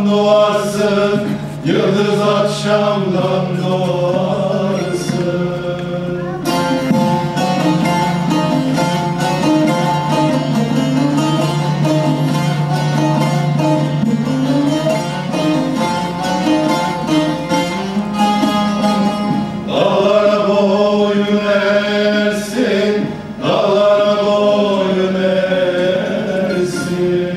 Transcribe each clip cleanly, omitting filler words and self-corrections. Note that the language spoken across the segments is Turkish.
akşamdan doğarsın, yıldız akşamdan doğarsın. Dağlara boyun eğersin, dağlara boyun eğersin.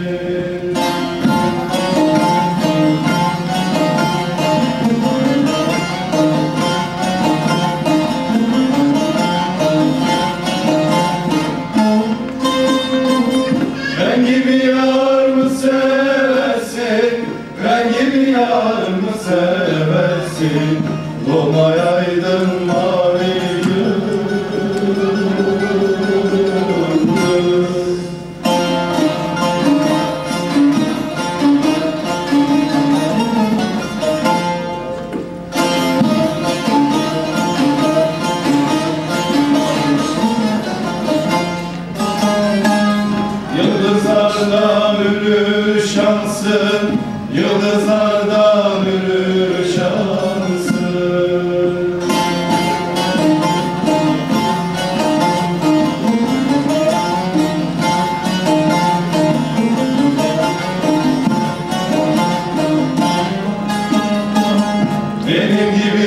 Ben gibi yar mı seversin, ben gibi yar mı seversin? Dolmayaydın mavi yıldız. Yıldızlardan ünlü şansın, yıldızlardan ünlü şansın. Benim gibi